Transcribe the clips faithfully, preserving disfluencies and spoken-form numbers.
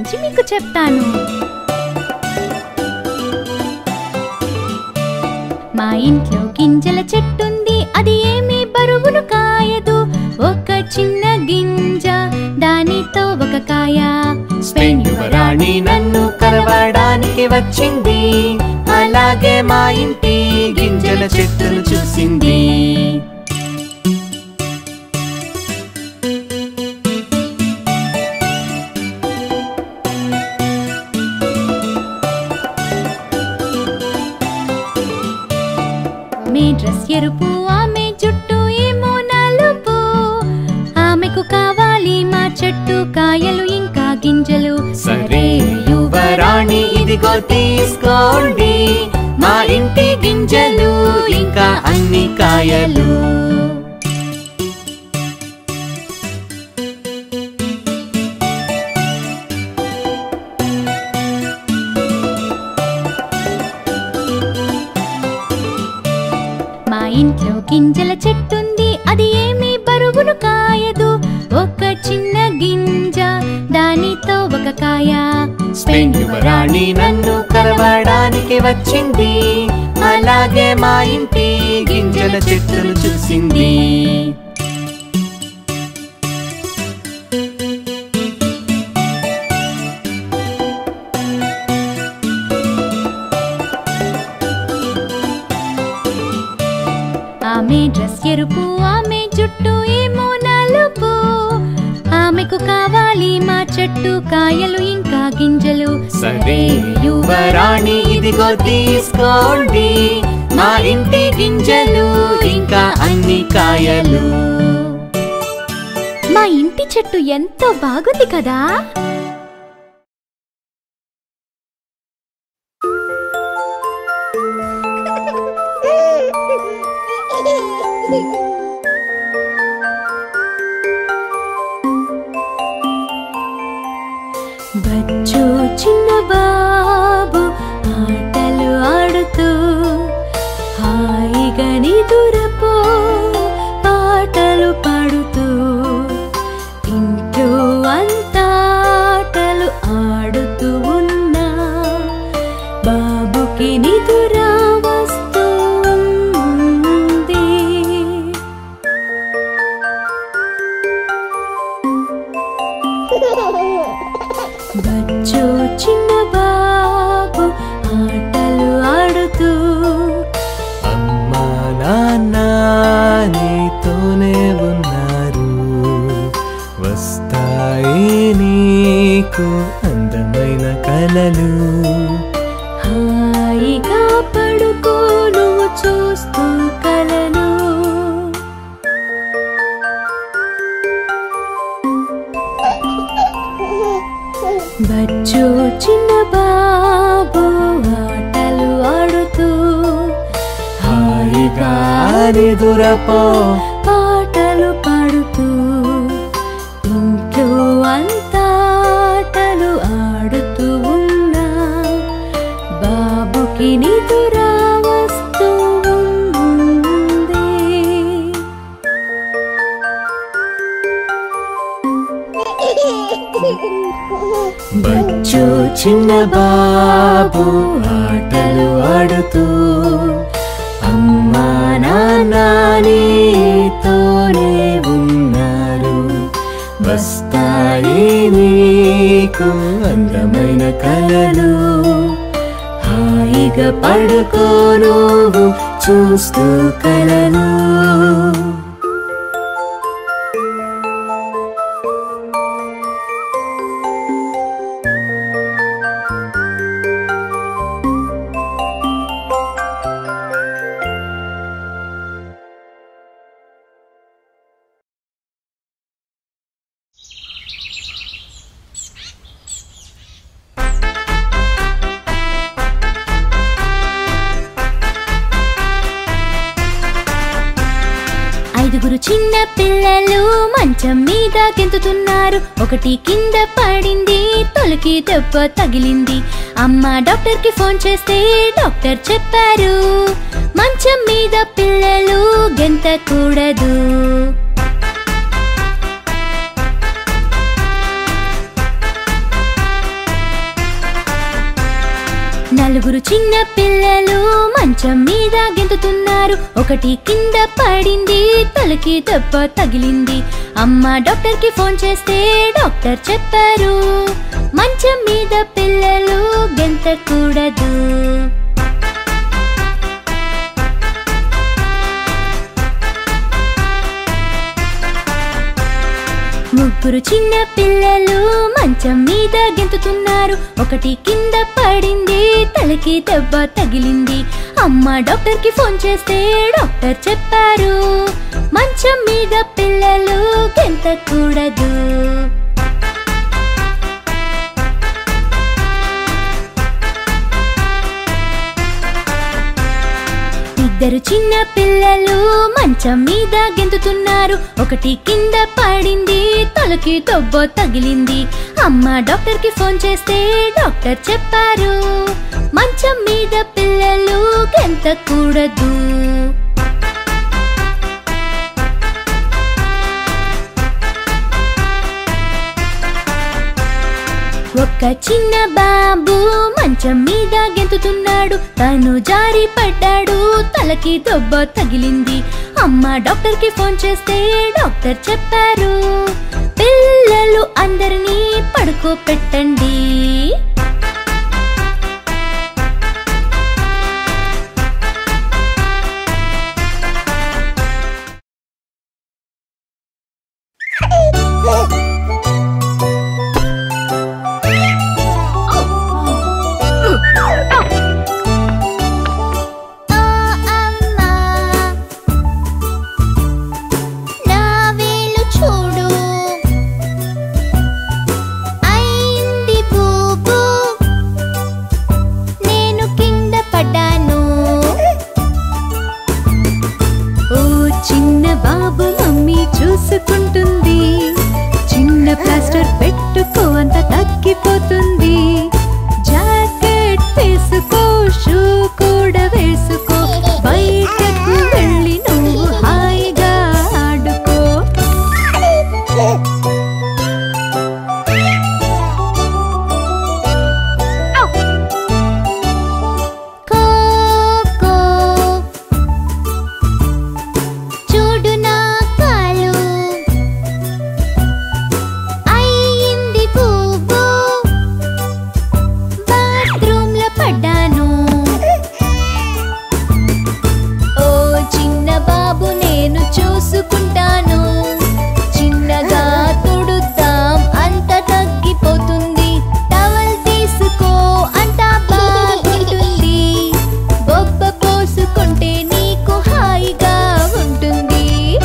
గురించి మీకు చెప్తాను. మా ఇంట్లో గింజల చెట్టుంది, అది ఏమీ బరువును కాయదు. ఒక చిన్న గింజ, దానితో ఒక కాయ. స్పెయిన్ యువరాణి నన్ను కలవడానికి వచ్చింది, అలాగే మా ఇంటి గింజల చెట్టును చూసింది. ఆమె డ్రెస్ ఎరుపు, ఆమె జుట్టు ఏమో నలుపు. ఆమెకు కావాలి మా చెట్టు కాయలు ఇంకా గింజలు. సరే యువరాణి ఇదిగో తీసుకోండి, మా ఇంటి గింజలు ఇంకా అన్ని కాయలు. మా ఇంట్లో గింజల చెట్టుంది, అది ఏమీ బరువును కాయదు. ఒక చిన్న గింజ, దానితో ఒక కాయ. స్పెయిన్ యువరాణి నన్ను కలవడానికి వచ్చింది, అలాగే మా ఇంటి గింజల చెట్టును చూసింది. ఆమె డ్రెస్ ఎరుపు, ఆమె జుట్టు ఏమో నలుపు. ఆమెకు కావాలి మా చెట్టు కాయలు ఇంకా గింజలు. సరే యువరాణి ఇదిగో తీసుకోండి, మా ఇంటి గింజలు ఇంకా అన్ని కాయలు. మా ఇంటి చెట్టు ఎంతో బాగుంది కదా. బచ్చో చిన్న బాబు ఆటలు ఆడుతూ హాయిగా నిదురపో పాటలు పాడుతూ. ఇంట్లో అంతా ఆటలు ఆడుతూ ఉన్నా బాబుకి నిదురా వస్తూ ఉంది. బచ్చో చిన్న బాబు ఆటలు ఆడుతూ అమ్మా నాన్న నీతోనే ఉన్నారు, వస్తాయి నీకు అందమైన కలలు. హాయిగా పడుకో నువ్వు చూస్తూ కలను. బచ్చో చిన్న బాబు ఆటలు ఆడుతూ హాయిగా నిదురపో పాటలు పాడుతూ. ఇంట్లో అంతా ఆటలు ఆడుతూ ఉన్నా బాబుకి నిదురా వస్తూ ఉంది. బచ్చో చిన్న బాబు ఆటలు ఆడుతూ అమ్మా నాన్న నీతోనే ఉన్నారు, వస్తాయి నీకు అందమైన కలలు. హాయిగా పడుకో నువ్వు చూస్తూ కలను. ఐదుగురు చిన్న పిల్లలు మంచం మీద గెంతుతున్నారు. ఒకటి కింద పడింది, తొలికి దెబ్బ తగిలింది. అమ్మ డాక్టర్ కి ఫోన్ చేస్తే డాక్టర్ చెప్పారు, మంచం మీద పిల్లలు గెంతకూడదు. నలుగురు చిన్న పిల్లలు మంచం మీద గెంతుతున్నారు. ఒకటి కింద పడింది, తలకి దెబ్బ తగిలింది. అమ్మ డాక్టర్ కి ఫోన్ చేస్తే డాక్టర్ చెప్పారు, మంచం మీద పిల్లలు గెంతకూడదు. ముగ్గురు చిన్న పిల్లలు మంచం మీద గెంతుతున్నారు. ఒకటి కింద పడింది, తలకి దెబ్బ తగిలింది. అమ్మ డాక్టర్ కి ఫోన్ చేస్తే డాక్టర్ చెప్పారు, మంచం మీద పిల్లలు గెంతకూడదు. ఇద్దరు చిన్న పిల్లలు మంచం మీద గెంతుతున్నారు. ఒకటి కింద పడింది, తలకి దెబ్బ తగిలింది. అమ్మ డాక్టర్ కి ఫోన్ చేస్తే డాక్టర్ చెప్పారు, మంచం మీద పిల్లలు గెంతకూడదు. ఒక్క చిన్న బాబు మంచం మీద గెంతుతున్నాడు. తను జారి పడ్డాడు, తలకి దెబ్బ తగిలింది. అమ్మ డాక్టర్ కి ఫోన్ చేస్తే డాక్టర్ చెప్పారు, పిల్లలు అందరినీ పడుకోపెట్టండి. చూసుకుంటుంది, చిన్న ప్లాస్టర్ పెట్టుకో అంత తగ్గిపోతుంది. జాకెట్ వేసుకో, షూ కూడా వేసుకో, బయటకు వెళ్ళి నువ్వు హాయిగా ఆడుకో. చూసుకుంటాను, చిన్నగా తుడుద్దాం అంత తగ్గిపోతుంది. టవల్ తీసుకో అంతా బాగుంటుంది. బొబ్బ పోసుకుంటే నీకు హాయిగా ఉంటుంది.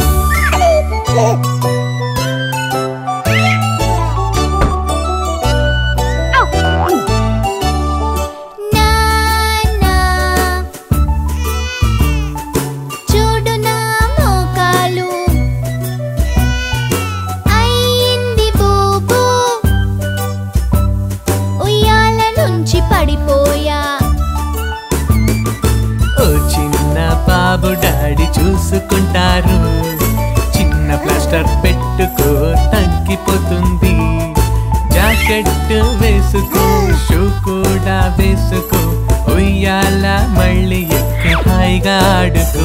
బాబు డాడీ చూసుకుంటారు, చిన్న ప్లాస్టర్ పెట్టుకో తగ్గిపోతుంది. జాకెట్ వేసుకో, షూ కూడా వేసుకో, ఉయ్యాల మళ్ళీ ఎక్కి హాయిగా ఆడుకో.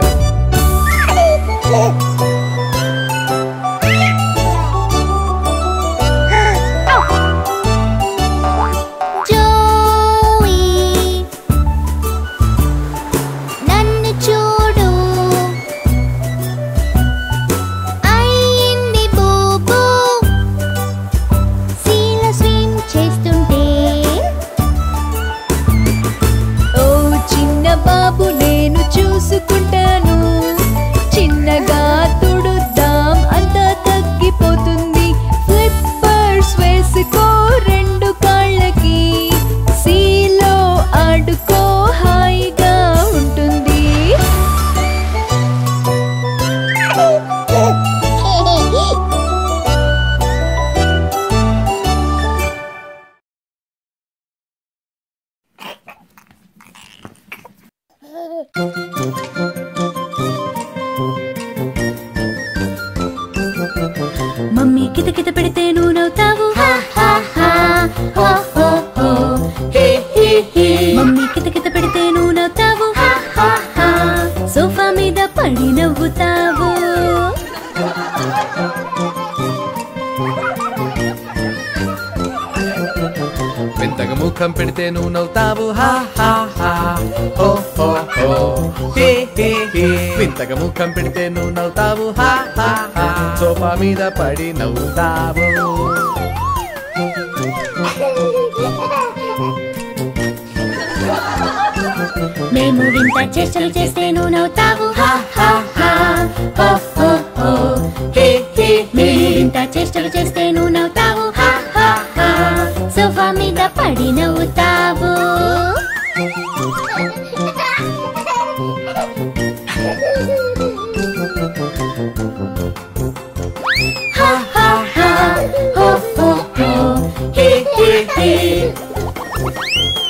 బాబు నేను చూసుకుంటాను, చిన్నగా తుడుద్దాం అంత తగ్గిపోతుంది. ఫ్లిప్పర్స్ వేసుకో రెండు కాళ్ళకి, సీలో ఆడుకో హాయిగా ఉంటుంది. మమ్మీ కిత కిత పెడితే నువ్వు నవ్వుతావు, పెడితే నువ్వు నవ్వుతావు హా హా హా హో హో హో హే హే హే వింతగా ముఖం పెడితే నువ్వు నవ్వుతావు హా హా హా సోఫా మీద పడి నవ్వుతావు మేము వింత చేష్టలు చేస్తే నువ్వు నవ్వుతావు హా హా హా హో హో హో హే హే మేము వింత చేష్టలు చేస్తే నువ్వు నవ్వుతావు హా హా హా సోఫా మీద పడి నవ్వుతావు హా హా హా హో హో హో హే హే హే